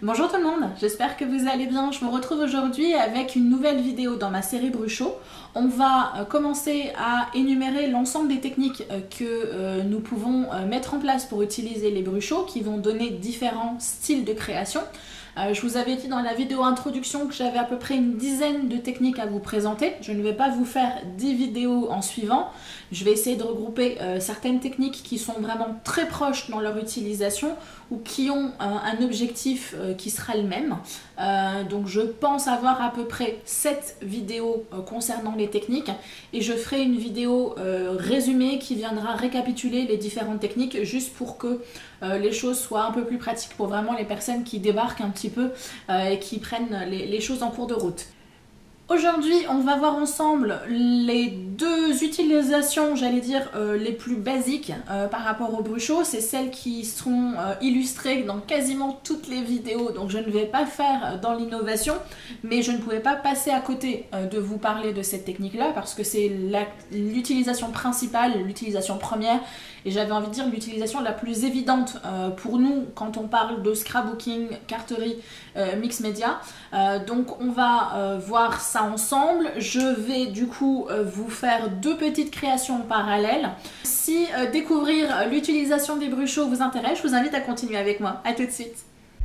Bonjour tout le monde, j'espère que vous allez bien. Je me retrouve aujourd'hui avec une nouvelle vidéo dans ma série Bruchot. On va commencer à énumérer l'ensemble des techniques que nous pouvons mettre en place pour utiliser les bruchots qui vont donner différents styles de création. Je vous avais dit dans la vidéo introduction que j'avais à peu près une dizaine de techniques à vous présenter. Je ne vais pas vous faire 10 vidéos en suivant. Je vais essayer de regrouper certaines techniques qui sont vraiment très proches dans leur utilisation ou qui ont un objectif qui sera le même. Donc je pense avoir à peu près 7 vidéos concernant les techniques et je ferai une vidéo résumée qui viendra récapituler les différentes techniques juste pour que les choses soient un peu plus pratiques pour vraiment les personnes qui débarquent un petit peu et qui prennent les choses en cours de route. Aujourd'hui, on va voir ensemble les deux utilisations, j'allais dire, les plus basiques par rapport aux bruchots. C'est celles qui seront illustrées dans quasiment toutes les vidéos, donc je ne vais pas faire dans l'innovation, mais je ne pouvais pas passer à côté de vous parler de cette technique-là parce que c'est l'utilisation principale, l'utilisation première, et j'avais envie de dire l'utilisation la plus évidente pour nous quand on parle de scrapbooking, carterie, mix média. Donc on va voir ça ensemble. Je vais du coup vous faire deux petites créations parallèles. Si découvrir l'utilisation des bruchots vous intéresse, je vous invite à continuer avec moi. À tout de suite.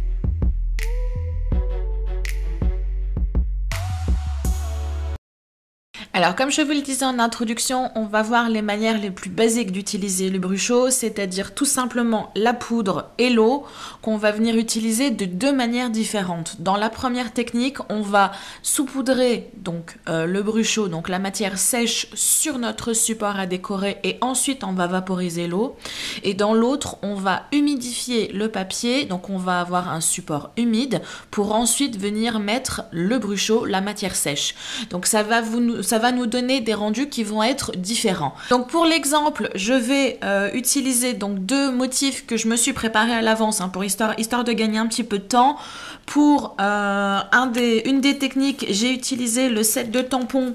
Alors comme je vous le disais en introduction, on va voir les manières les plus basiques d'utiliser le bruchot, c'est-à-dire tout simplement la poudre et l'eau qu'on va venir utiliser de deux manières différentes. Dans la première technique, on va saupoudrer donc le bruchot, donc la matière sèche sur notre support à décorer et ensuite on va vaporiser l'eau. Et dans l'autre, on va humidifier le papier, donc on va avoir un support humide pour ensuite venir mettre le bruchot, la matière sèche. Donc ça va nous donner des rendus qui vont être différents. Donc pour l'exemple, je vais utiliser donc deux motifs que je me suis préparé à l'avance pour histoire de gagner un petit peu de temps. Pour une des techniques, j'ai utilisé le set de tampons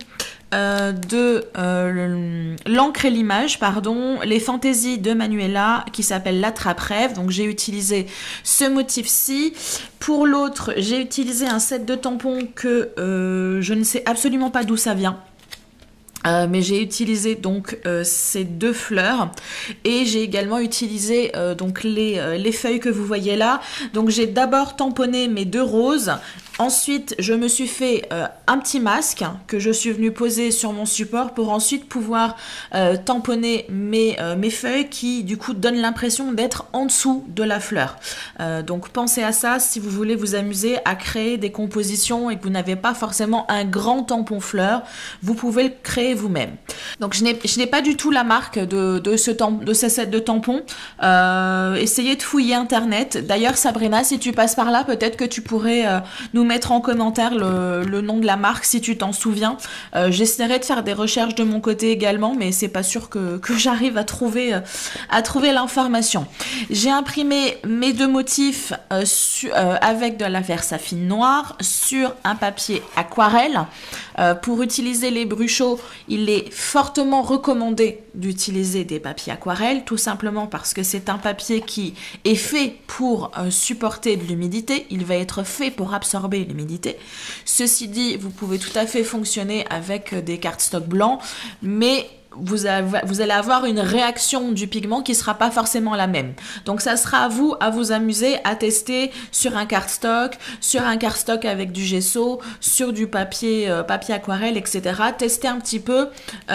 de l'encre et l'image, les fantaisies de Manuela qui s'appelle l'attrape-rêve. Donc j'ai utilisé ce motif-ci. Pour l'autre, j'ai utilisé un set de tampons que je ne sais absolument pas d'où ça vient. Mais j'ai utilisé donc ces deux fleurs et j'ai également utilisé donc les feuilles que vous voyez là. Donc j'ai d'abord tamponné mes deux roses. Ensuite, je me suis fait un petit masque que je suis venue poser sur mon support pour ensuite pouvoir tamponner mes feuilles qui du coup donnent l'impression d'être en dessous de la fleur. Donc pensez à ça si vous voulez vous amuser à créer des compositions et que vous n'avez pas forcément un grand tampon fleur, vous pouvez le créer vous-même. Donc je n'ai pas du tout la marque de ce set de tampons. Essayez de fouiller internet. D'ailleurs Sabrina, si tu passes par là, peut-être que tu pourrais nous mettre en commentaire le nom de la marque si tu t'en souviens. J'essaierai de faire des recherches de mon côté également, mais c'est pas sûr que j'arrive à trouver l'information. J'ai imprimé mes deux motifs avec de la Versafine noire sur un papier aquarelle. Pour utiliser les bruchots, il est fortement recommandé d'utiliser des papiers aquarelles, tout simplement parce que c'est un papier qui est fait pour supporter de l'humidité, il va être fait pour absorber l'humidité. Ceci dit, vous pouvez tout à fait fonctionner avec des cardstock blancs, mais vous allez avoir une réaction du pigment qui ne sera pas forcément la même. Donc ça sera à vous amuser à tester sur un cardstock avec du gesso, sur du papier aquarelle, etc. Tester un petit peu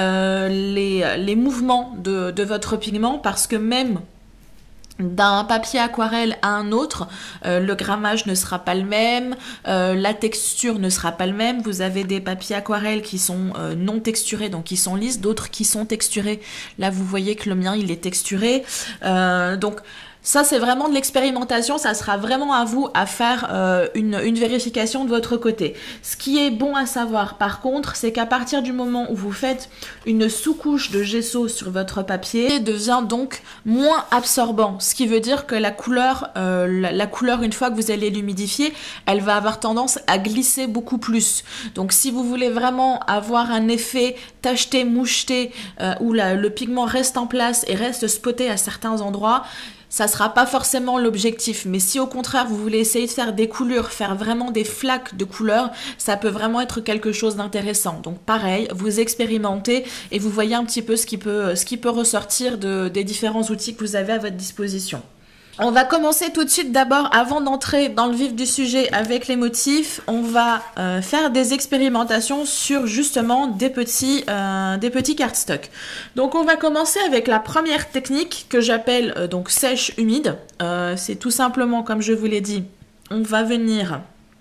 les mouvements de votre pigment parce que même d'un papier aquarelle à un autre, le grammage ne sera pas le même, la texture ne sera pas le même. Vous avez des papiers aquarelles qui sont non texturés, donc qui sont lisses, d'autres qui sont texturés. Là, vous voyez que le mien, il est texturé. Donc, ça, c'est vraiment de l'expérimentation, ça sera vraiment à vous à faire une vérification de votre côté. Ce qui est bon à savoir, par contre, c'est qu'à partir du moment où vous faites une sous-couche de gesso sur votre papier, il devient donc moins absorbant. Ce qui veut dire que la couleur, une fois que vous allez l'humidifier, elle va avoir tendance à glisser beaucoup plus. Donc, si vous voulez vraiment avoir un effet tacheté, moucheté, où le pigment reste en place et reste spoté à certains endroits, ça sera pas forcément l'objectif. Mais si au contraire, vous voulez essayer de faire des coulures, faire vraiment des flaques de couleurs, ça peut vraiment être quelque chose d'intéressant. Donc pareil, vous expérimentez et vous voyez un petit peu ce qui peut ressortir des différents outils que vous avez à votre disposition. On va commencer tout de suite d'abord, avant d'entrer dans le vif du sujet avec les motifs, on va faire des expérimentations sur justement des petits cardstock. Donc on va commencer avec la première technique que j'appelle donc sèche-humide. C'est tout simplement, comme je vous l'ai dit, on va venir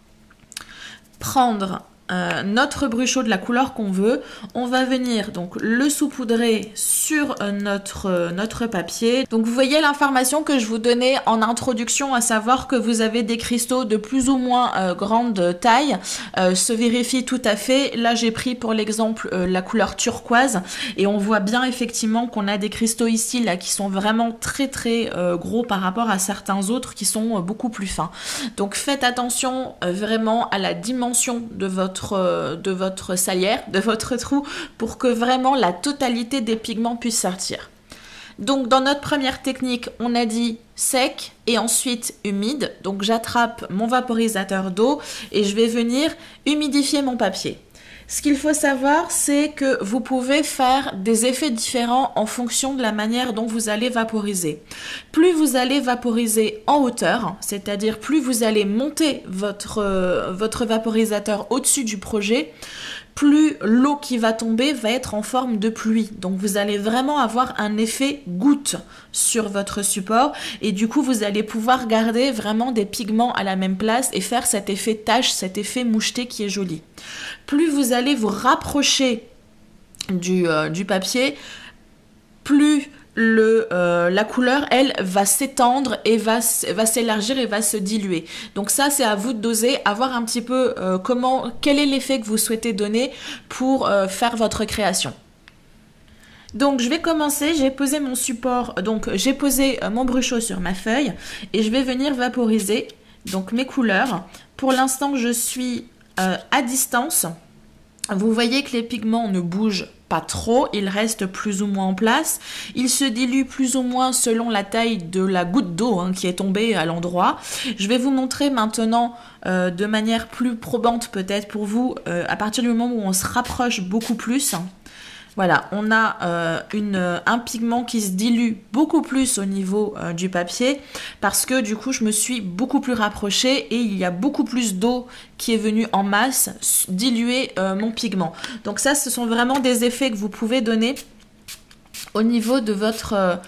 prendre notre brushot de la couleur qu'on veut, on va venir donc le saupoudrer sur notre papier. Donc vous voyez l'information que je vous donnais en introduction, à savoir que vous avez des cristaux de plus ou moins grande taille, se vérifie tout à fait. Là j'ai pris pour l'exemple la couleur turquoise et on voit bien effectivement qu'on a des cristaux ici là qui sont vraiment très gros par rapport à certains autres qui sont beaucoup plus fins. Donc faites attention vraiment à la dimension de votre salière, de votre trou, pour que vraiment la totalité des pigments puisse sortir. Donc dans notre première technique, on a dit sec et ensuite humide. Donc j'attrape mon vaporisateur d'eau et je vais venir humidifier mon papier. Ce qu'il faut savoir, c'est que vous pouvez faire des effets différents en fonction de la manière dont vous allez vaporiser. Plus vous allez vaporiser en hauteur, c'est-à-dire plus vous allez monter votre vaporisateur au-dessus du projet, plus l'eau qui va tomber va être en forme de pluie. Donc vous allez vraiment avoir un effet goutte sur votre support et du coup vous allez pouvoir garder vraiment des pigments à la même place et faire cet effet tache, cet effet moucheté qui est joli. Plus vous allez vous rapprocher du papier, plus la couleur, elle, va s'étendre et va s'élargir et va se diluer. Donc ça, c'est à vous de doser, à voir un petit peu quel est l'effet que vous souhaitez donner pour faire votre création. Donc je vais commencer, j'ai posé mon support, donc j'ai posé mon brushot sur ma feuille et je vais venir vaporiser donc mes couleurs. Pour l'instant, je suis à distance. Vous voyez que les pigments ne bougent pas trop, ils restent plus ou moins en place. Ils se diluent plus ou moins selon la taille de la goutte d'eau qui est tombée à l'endroit. Je vais vous montrer maintenant de manière plus probante peut-être pour vous, à partir du moment où on se rapproche beaucoup plus. Voilà, on a un pigment qui se dilue beaucoup plus au niveau du papier parce que du coup je me suis beaucoup plus rapprochée et il y a beaucoup plus d'eau qui est venue en masse diluer mon pigment. Donc ça, ce sont vraiment des effets que vous pouvez donner au niveau de votre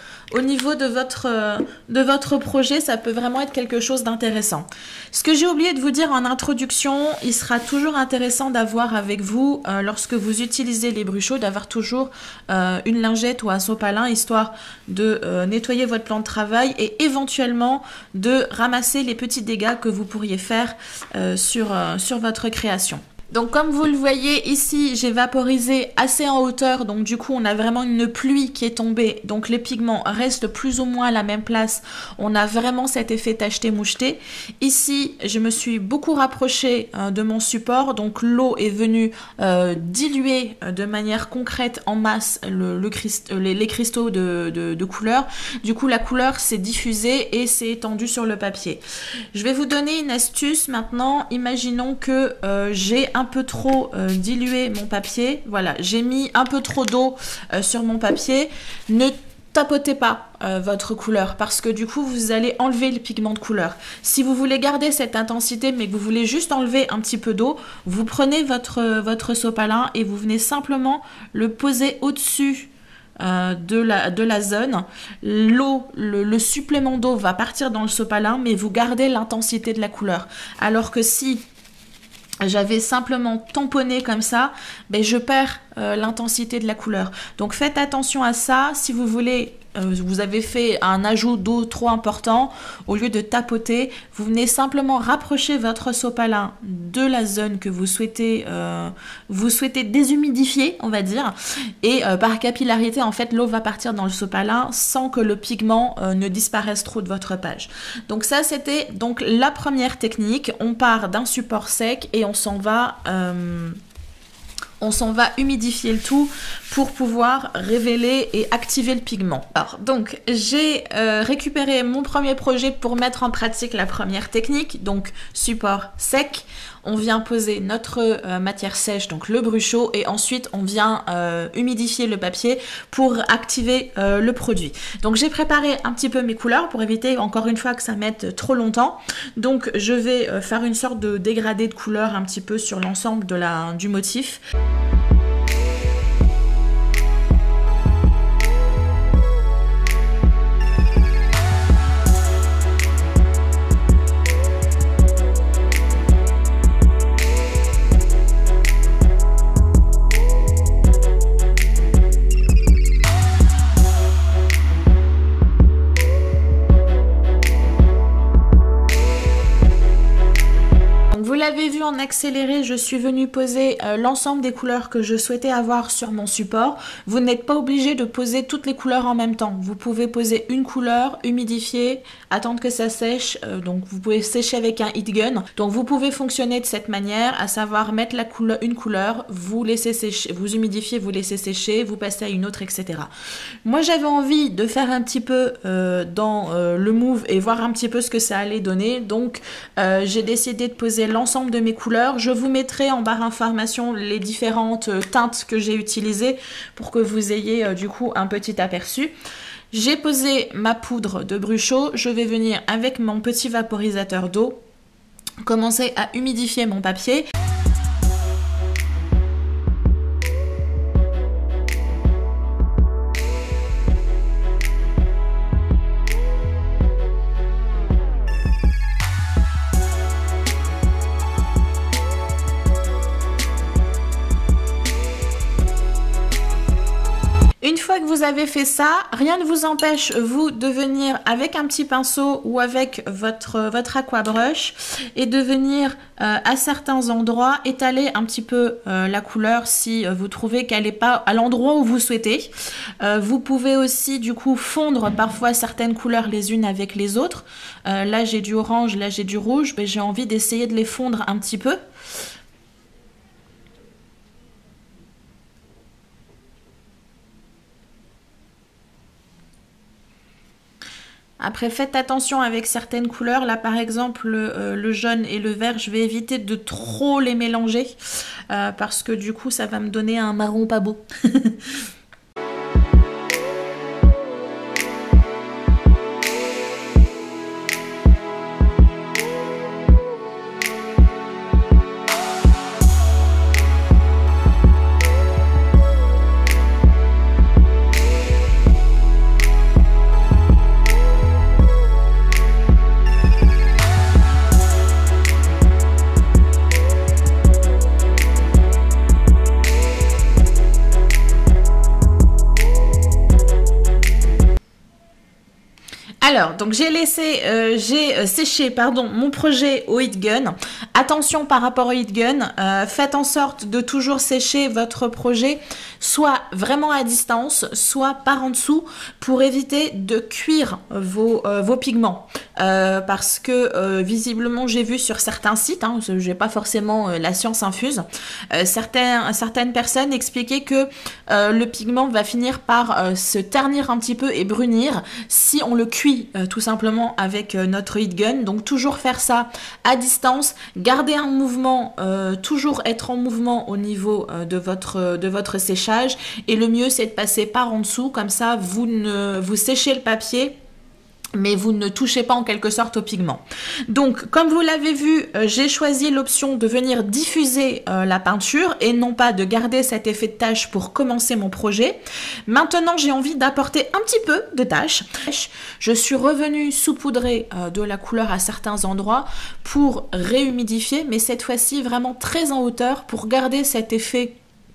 projet. Ça peut vraiment être quelque chose d'intéressant. Ce que j'ai oublié de vous dire en introduction, il sera toujours intéressant d'avoir avec vous, lorsque vous utilisez les bruchots, d'avoir toujours une lingette ou un sopalin, histoire de nettoyer votre plan de travail et éventuellement de ramasser les petits dégâts que vous pourriez faire sur votre création. Donc comme vous le voyez ici, j'ai vaporisé assez en hauteur, donc du coup on a vraiment une pluie qui est tombée, donc les pigments restent plus ou moins à la même place, on a vraiment cet effet tacheté-moucheté. Ici je me suis beaucoup rapprochée de mon support, donc l'eau est venue diluer de manière concrète en masse les cristaux de couleur. Du coup la couleur s'est diffusée et s'est étendue sur le papier. Je vais vous donner une astuce maintenant. Imaginons que j'ai un peu trop dilué mon papier. Voilà, j'ai mis un peu trop d'eau sur mon papier. Ne tapotez pas votre couleur parce que du coup vous allez enlever le pigment de couleur. Si vous voulez garder cette intensité mais que vous voulez juste enlever un petit peu d'eau, vous prenez votre sopalin et vous venez simplement le poser au-dessus de la zone. L'eau, le supplément d'eau va partir dans le sopalin mais vous gardez l'intensité de la couleur. Alors que si j'avais simplement tamponné comme ça, ben je perds l'intensité de la couleur. Donc faites attention à ça. Si vous voulez, vous avez fait un ajout d'eau trop important, au lieu de tapoter, vous venez simplement rapprocher votre sopalin de la zone que vous souhaitez déshumidifier, on va dire. Et par capillarité, en fait, l'eau va partir dans le sopalin sans que le pigment ne disparaisse trop de votre page. Donc ça, c'était donc la première technique. On part d'un support sec et on s'en va on s'en va humidifier le tout pour pouvoir révéler et activer le pigment. Alors donc j'ai récupéré mon premier projet pour mettre en pratique la première technique, donc support sec. On vient poser notre matière sèche, donc le bruchot, et ensuite on vient humidifier le papier pour activer le produit. Donc j'ai préparé un petit peu mes couleurs pour éviter encore une fois que ça mette trop longtemps. Donc je vais faire une sorte de dégradé de couleurs un petit peu sur l'ensemble du motif. Vous l'avez vu en accéléré, je suis venue poser l'ensemble des couleurs que je souhaitais avoir sur mon support. Vous n'êtes pas obligé de poser toutes les couleurs en même temps. Vous pouvez poser une couleur, humidifier, attendre que ça sèche. Donc vous pouvez sécher avec un heat gun. Donc vous pouvez fonctionner de cette manière, à savoir mettre une couleur, vous laissez sécher, vous humidifiez, vous laissez sécher, vous passez à une autre, etc. Moi j'avais envie de faire un petit peu dans le move et voir un petit peu ce que ça allait donner. Donc j'ai décidé de poser l'ensemble de mes couleurs. Je vous mettrai en barre d'information les différentes teintes que j'ai utilisées pour que vous ayez du coup un petit aperçu. J'ai posé ma poudre de bruchot. Je vais venir avec mon petit vaporisateur d'eau commencer à humidifier mon papier. Une fois que vous avez fait ça, rien ne vous empêche, vous, de venir avec un petit pinceau ou avec votre aquabrush et de venir à certains endroits étaler un petit peu la couleur si vous trouvez qu'elle n'est pas à l'endroit où vous souhaitez. Vous pouvez aussi du coup fondre parfois certaines couleurs les unes avec les autres. Là j'ai du orange, là j'ai du rouge, mais j'ai envie d'essayer de les fondre un petit peu. Après, faites attention avec certaines couleurs. Là, par exemple, le jaune et le vert, je vais éviter de trop les mélanger parce que du coup, ça va me donner un marron pas beau. Alors, donc j'ai séché mon projet au heat gun. Attention par rapport au heat gun, faites en sorte de toujours sécher votre projet soit vraiment à distance, soit par en dessous pour éviter de cuire vos pigments. Parce que visiblement j'ai vu sur certains sites, j'ai pas forcément la science infuse, certaines personnes expliquaient que le pigment va finir par se ternir un petit peu et brunir si on le cuit tout simplement avec notre heat gun. Donc toujours faire ça à distance, garder un mouvement, toujours être en mouvement au niveau de votre séchage, et le mieux c'est de passer par en dessous, comme ça vous séchez le papier mais vous ne touchez pas en quelque sorte au pigment. Donc comme vous l'avez vu, j'ai choisi l'option de venir diffuser la peinture et non pas de garder cet effet de tache pour commencer mon projet. Maintenant j'ai envie d'apporter un petit peu de tache. Je suis revenue saupoudrer de la couleur à certains endroits pour réhumidifier, mais cette fois-ci vraiment très en hauteur pour garder cet effet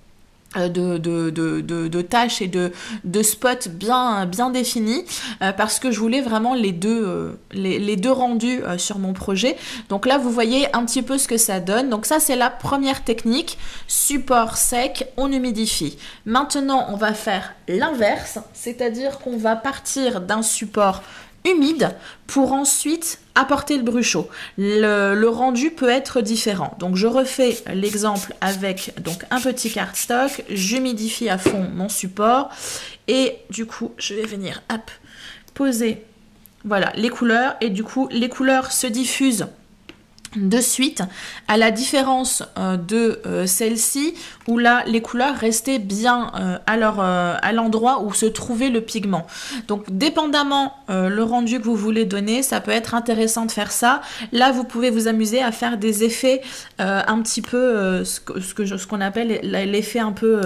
de tâches et de spots bien définis, parce que je voulais vraiment les deux rendus sur mon projet. Donc là vous voyez un petit peu ce que ça donne. Donc ça c'est la première technique, support sec, on humidifie. Maintenant on va faire l'inverse, c'est-à-dire qu'on va partir d'un support humide pour ensuite apporter le brushot. Le rendu peut être différent. Donc je refais l'exemple avec donc un petit cardstock, j'humidifie à fond mon support et du coup je vais venir hop, poser voilà les couleurs et du coup les couleurs se diffusent de suite, à la différence de celle-ci où là les couleurs restaient bien à l'endroit où se trouvait le pigment. Donc dépendamment le rendu que vous voulez donner, ça peut être intéressant de faire ça. Là vous pouvez vous amuser à faire des effets un petit peu ce qu'on appelle l'effet un peu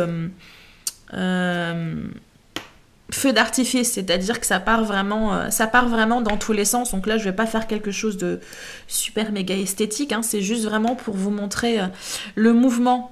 feu d'artifice, c'est-à-dire que ça part vraiment dans tous les sens. Donc là je vais pas faire quelque chose de super méga esthétique, hein, c'est juste vraiment pour vous montrer le mouvement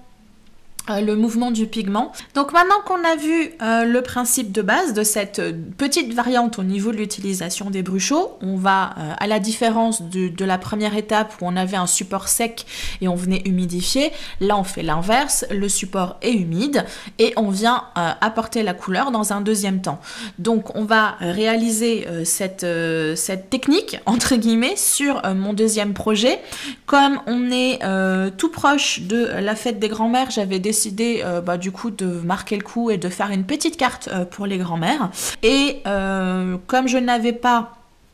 du pigment. Donc maintenant qu'on a vu le principe de base de cette petite variante au niveau de l'utilisation des bruchots, on va, à la différence de la première étape où on avait un support sec et on venait humidifier, là on fait l'inverse, le support est humide et on vient apporter la couleur dans un deuxième temps. Donc on va réaliser cette technique, entre guillemets, sur mon deuxième projet. Comme on est tout proche de la fête des grands-mères, j'avais décidé du coup de marquer le coup et de faire une petite carte pour les grands-mères. Et comme je n'avais pas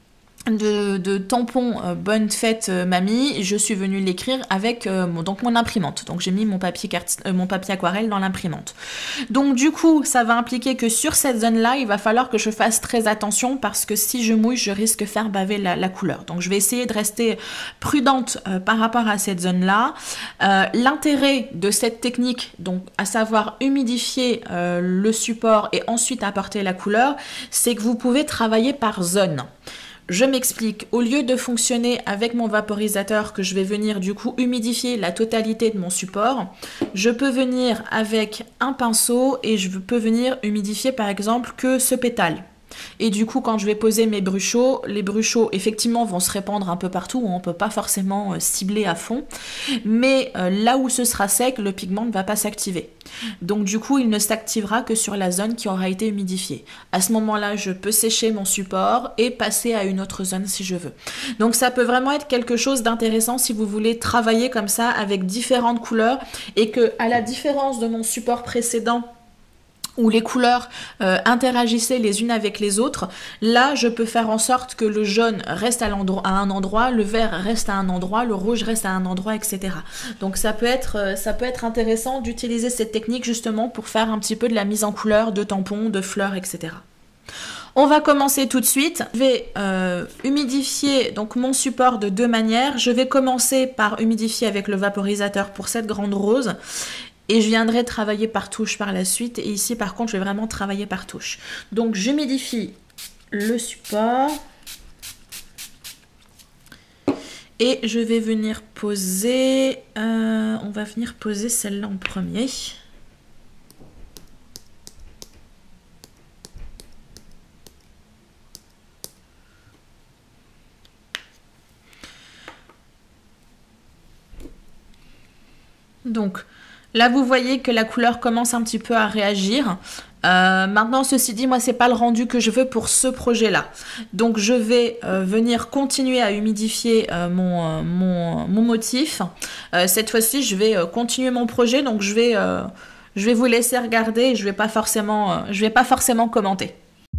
de tampon bonne fête mamie, je suis venue l'écrire avec mon imprimante. Donc j'ai mis mon papier aquarelle dans l'imprimante. Donc du coup ça va impliquer que sur cette zone là il va falloir que je fasse très attention parce que si je mouille je risque de faire baver la couleur. Donc je vais essayer de rester prudente par rapport à cette zone là. L'intérêt de cette technique, donc à savoir humidifier le support et ensuite apporter la couleur, c'est que vous pouvez travailler par zone. Je m'explique, au lieu de fonctionner avec mon vaporisateur que je vais venir du coup humidifier la totalité de mon support, je peux venir avec un pinceau et je peux venir humidifier par exemple que ce pétale. Et du coup quand je vais poser mes bruchots, les bruchots effectivement vont se répandre un peu partout, on ne peut pas forcément cibler à fond, mais là où ce sera sec, le pigment ne va pas s'activer. Donc du coup il ne s'activera que sur la zone qui aura été humidifiée. À ce moment là je peux sécher mon support et passer à une autre zone si je veux. Donc ça peut vraiment être quelque chose d'intéressant si vous voulez travailler comme ça avec différentes couleurs et que à la différence de mon support précédent où les couleurs interagissaient les unes avec les autres, là je peux faire en sorte que le jaune reste à un endroit, le vert reste à un endroit, le rouge reste à un endroit, etc. Donc ça peut être intéressant d'utiliser cette technique justement pour faire un petit peu de la mise en couleur de tampons, de fleurs, etc. On va commencer tout de suite. Je vais humidifier donc mon support de deux manières. Je vais commencer par humidifier avec le vaporisateur pour cette grande rose. Et je viendrai travailler par touche par la suite. Et ici, par contre, je vais vraiment travailler par touche. Donc, j'humidifie le support. Et je vais venir poser... on va venir poser celle-là en premier. Donc... là, vous voyez que la couleur commence un petit peu à réagir. Maintenant, ceci dit, moi, c'est pas le rendu que je veux pour ce projet-là. Donc, je vais venir continuer à humidifier mon motif. Cette fois-ci, je vais continuer mon projet. Donc, je vais vous laisser regarder et je vais pas forcément commenter.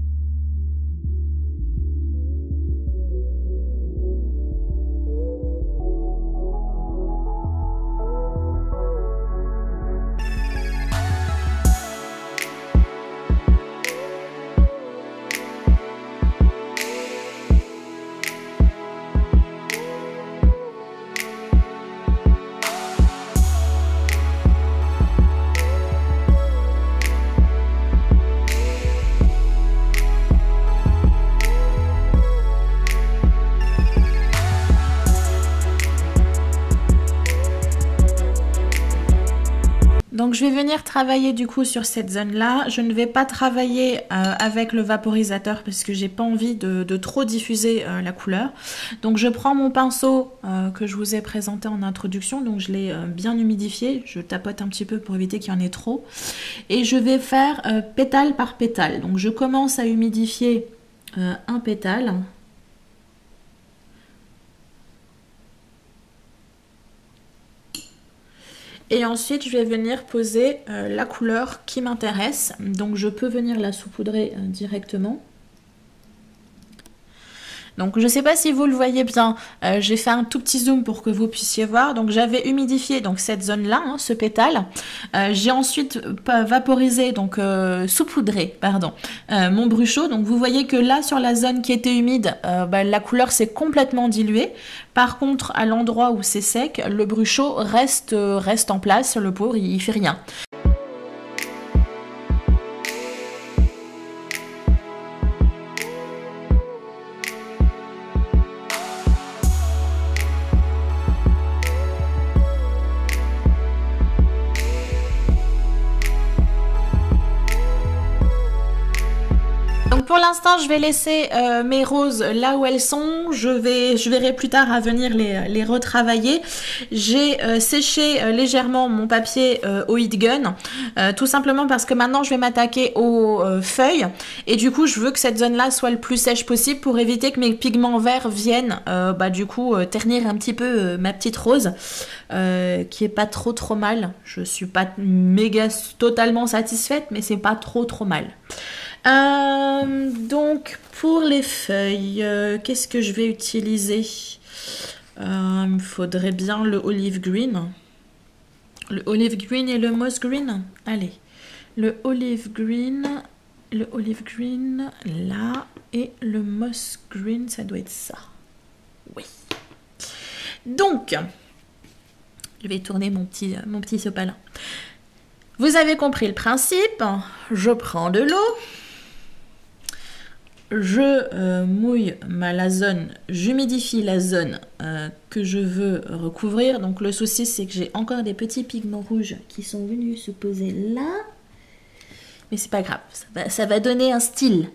Donc je vais venir travailler du coup sur cette zone là. Je ne vais pas travailler avec le vaporisateur parce que j'ai pas envie de trop diffuser la couleur. Donc je prends mon pinceau que je vous ai présenté en introduction, donc je l'ai bien humidifié. Je tapote un petit peu pour éviter qu'il y en ait trop. Et je vais faire pétale par pétale. Donc je commence à humidifier un pétale. Et ensuite, je vais venir poser la couleur qui m'intéresse. Donc, je peux venir la saupoudrer directement. Donc je ne sais pas si vous le voyez bien, j'ai fait un tout petit zoom pour que vous puissiez voir. Donc j'avais humidifié donc cette zone-là, hein, ce pétale. J'ai ensuite vaporisé, donc saupoudré, pardon, mon brushot. Donc vous voyez que là sur la zone qui était humide, la couleur s'est complètement diluée. Par contre, à l'endroit où c'est sec, le brushot reste en place, le pauvre, il fait rien. Pour l'instant, je vais laisser mes roses là où elles sont. Je verrai plus tard à venir les retravailler. J'ai séché légèrement mon papier au heat gun, tout simplement parce que maintenant je vais m'attaquer aux feuilles. Et du coup, je veux que cette zone-là soit le plus sèche possible pour éviter que mes pigments verts viennent ternir un petit peu ma petite rose, qui est pas trop mal. Je suis pas méga totalement satisfaite, mais c'est pas trop mal. Donc pour les feuilles, qu'est-ce que je vais utiliser? Il me faudrait bien le olive green. Le olive green et le moss green. Allez, le olive green là, et le moss green, ça doit être ça. Oui. Donc, je vais tourner mon petit sopalin. Vous avez compris le principe. Je prends de l'eau. Je mouille la zone, j'humidifie la zone que je veux recouvrir. Donc le souci, c'est que j'ai encore des petits pigments rouges qui sont venus se poser là. Mais c'est pas grave, ça va donner un style.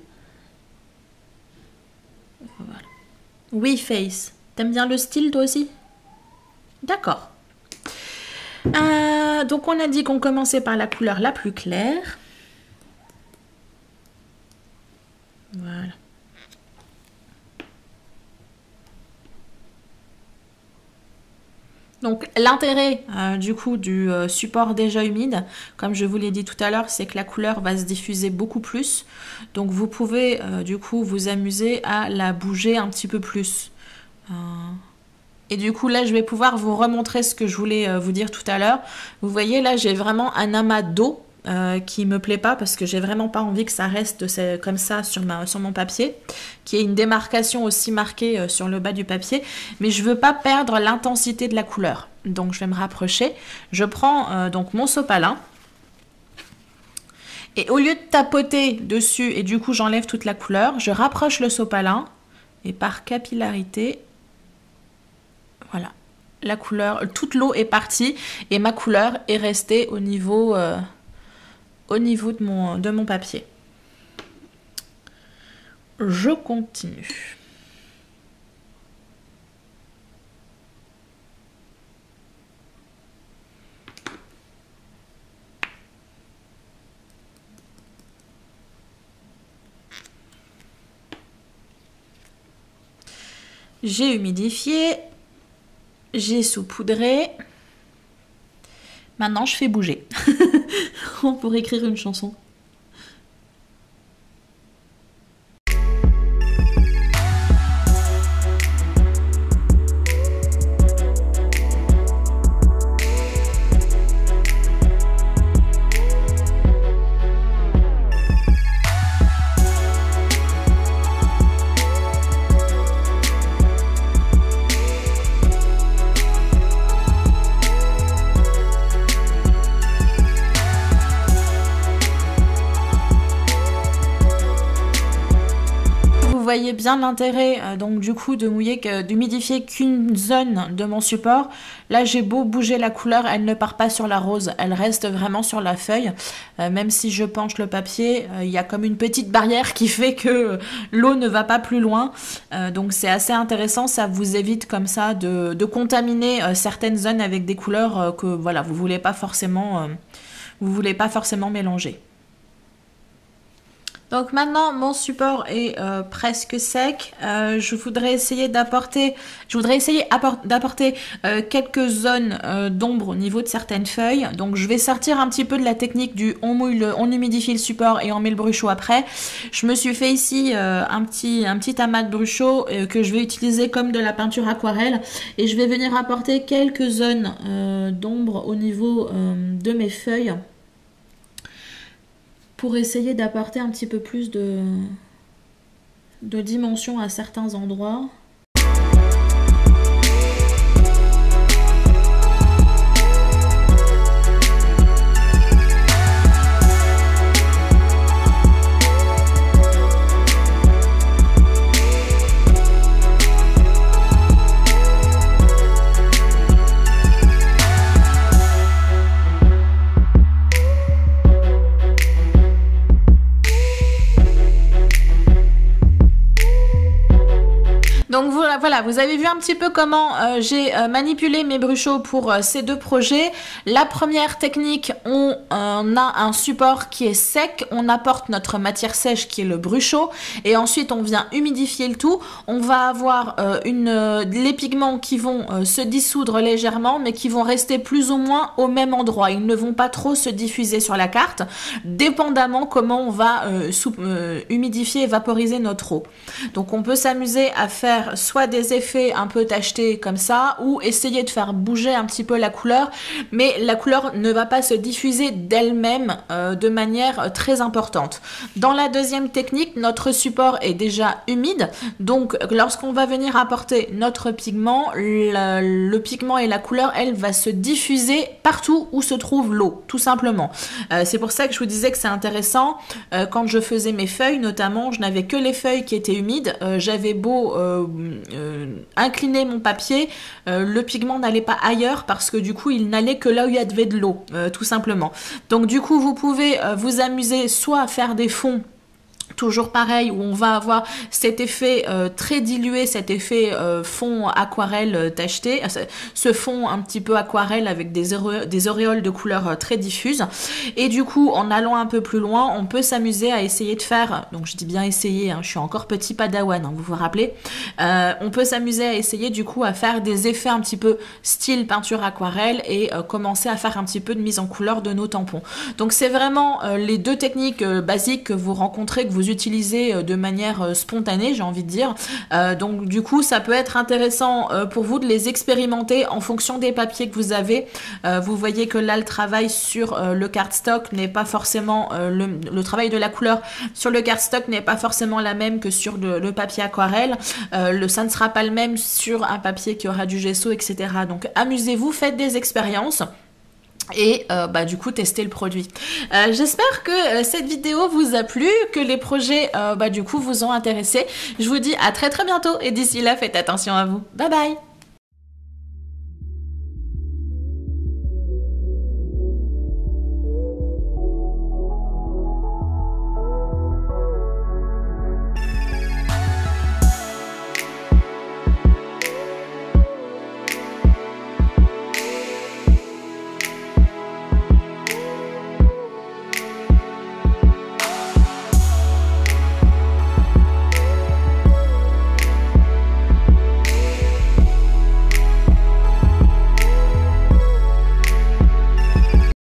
Voilà. Oui, Face, t'aimes bien le style toi aussi? D'accord. Donc on a dit qu'on commençait par la couleur la plus claire. Voilà. Donc l'intérêt du coup du support déjà humide, comme je vous l'ai dit tout à l'heure, c'est que la couleur va se diffuser beaucoup plus. Donc vous pouvez du coup vous amuser à la bouger un petit peu plus. Et du coup là je vais pouvoir vous remontrer ce que je voulais vous dire tout à l'heure. Vous voyez là j'ai vraiment un amas d'eau qui me plaît pas parce que j'ai vraiment pas envie que ça reste comme ça sur mon papier, qu'il y ait une démarcation aussi marquée sur le bas du papier, mais je veux pas perdre l'intensité de la couleur. Donc je vais me rapprocher, je prends donc mon sopalin et au lieu de tapoter dessus et du coup j'enlève toute la couleur, je rapproche le sopalin et par capillarité, voilà, la couleur, toute l'eau est partie et ma couleur est restée au niveau de mon papier. Je continue. J'ai humidifié, j'ai saupoudré. Maintenant, je fais bouger. On pourrait écrire une chanson. Vous voyez bien l'intérêt donc du coup d'humidifier qu'une zone de mon support. Là j'ai beau bouger la couleur, elle ne part pas sur la rose, elle reste vraiment sur la feuille. Même si je penche le papier, il y a comme une petite barrière qui fait que l'eau ne va pas plus loin. Donc c'est assez intéressant, ça vous évite comme ça de contaminer certaines zones avec des couleurs que voilà, vous voulez pas forcément mélanger. Donc maintenant mon support est presque sec. Je voudrais essayer d'apporter quelques zones d'ombre au niveau de certaines feuilles. Donc je vais sortir un petit peu de la technique du on humidifie le support et on met le brushot après. Je me suis fait ici un petit amas de brushot que je vais utiliser comme de la peinture aquarelle et je vais venir apporter quelques zones d'ombre au niveau de mes feuilles, pour essayer d'apporter un petit peu plus de dimension à certains endroits. Donc voilà, vous avez vu un petit peu comment j'ai manipulé mes bruchots pour ces deux projets. La première technique, on a un support qui est sec, on apporte notre matière sèche qui est le bruchot et ensuite on vient humidifier le tout. On va avoir les pigments qui vont se dissoudre légèrement mais qui vont rester plus ou moins au même endroit. Ils ne vont pas trop se diffuser sur la carte, dépendamment comment on va humidifier et vaporiser notre eau. Donc on peut s'amuser à faire soit des effets un peu tachetés comme ça, ou essayer de faire bouger un petit peu la couleur, mais la couleur ne va pas se diffuser d'elle-même de manière très importante. Dans la deuxième technique, notre support est déjà humide, donc lorsqu'on va venir apporter notre pigment, le pigment et la couleur, elle va se diffuser partout où se trouve l'eau, tout simplement. C'est pour ça que je vous disais que c'est intéressant, quand je faisais mes feuilles notamment, je n'avais que les feuilles qui étaient humides, j'avais beau incliner mon papier, le pigment n'allait pas ailleurs parce que du coup il n'allait que là où il y avait de l'eau, tout simplement. Donc du coup vous pouvez vous amuser soit à faire des fonds toujours pareil, où on va avoir cet effet très dilué, cet effet fond aquarelle tacheté, ce fond un petit peu aquarelle avec des auréoles de couleurs très diffuses. Et du coup, en allant un peu plus loin, on peut s'amuser à essayer de faire, donc je dis bien essayer, hein, je suis encore petit padawan, hein, vous vous rappelez, on peut s'amuser à essayer du coup à faire des effets un petit peu style peinture aquarelle et commencer à faire un petit peu de mise en couleur de nos tampons. Donc c'est vraiment les deux techniques basiques que vous rencontrez, que vous utilisez de manière spontanée, j'ai envie de dire. Donc du coup, ça peut être intéressant pour vous de les expérimenter en fonction des papiers que vous avez. Vous voyez que là, le travail sur le cardstock n'est pas forcément, le travail de la couleur sur le cardstock n'est pas forcément la même que sur le papier aquarelle. Ça ne sera pas le même sur un papier qui aura du gesso, etc. Donc amusez-vous, faites des expériences. Et du coup tester le produit. J'espère que cette vidéo vous a plu, que les projets du coup vous ont intéressé. Je vous dis à très bientôt et d'ici là faites attention à vous. Bye bye.